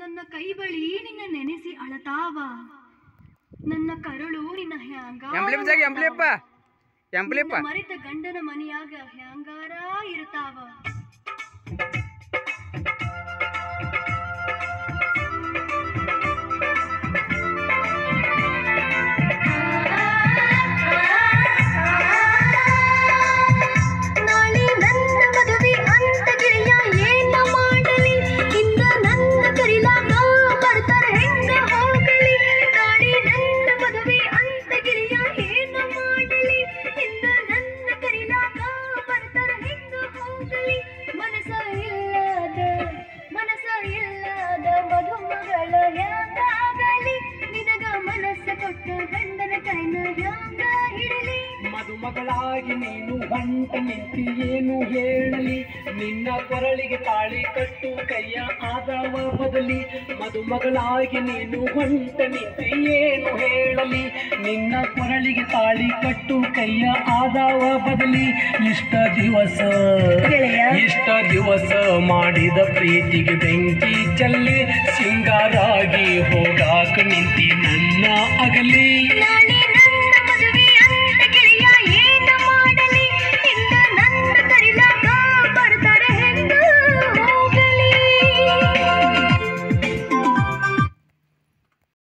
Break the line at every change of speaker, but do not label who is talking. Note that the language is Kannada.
ನನ್ನ ಕೈ ಬಳಿ ನಿನ್ನ ನೆನೆಸಿ ಅಳತಾವ, ನನ್ನ ಕರುಳು ನಿನ್ನ ಹ್ಯಾಂಗ ಮರೆತ ಗಂಡನ ಮನೆಯಾಗ ಹ್ಯಾಂಗಾರ ಇರ್ತಾವ.
ಮದುಮಗಳಾಗಿ ನೀನು ಹೊಂಟ ನಿಂತಿ ಏನು ಹೇಳಲಿ, ನಿನ್ನ ಕೊರಳಿಗೆ ತಾಳಿ ಕಟ್ಟು ಕೈಯ ಆದವ ಬದಲಿ. ಮದುಮಗಳಾಗಿ ನೀನು ಹೊಂಟ ನಿಂತಿ ಏನು ಹೇಳಲಿ, ನಿನ್ನ ಕೊರಳಿಗೆ ತಾಳಿ ಕಟ್ಟು ಕೈಯ ಆದವ ಬದಲಿ. ಇಷ್ಟ ದಿವಸ ಮಾಡಿದ ಪ್ರೀತಿಗೆ ಬೆಂಕಿ ಚೆಲ್ಲಿ ಸಿಂಗಾರಾಗಿ ಹೋಗಾಕ ನಿಂತಿ ನನ್ನ ಅಗಲಿ.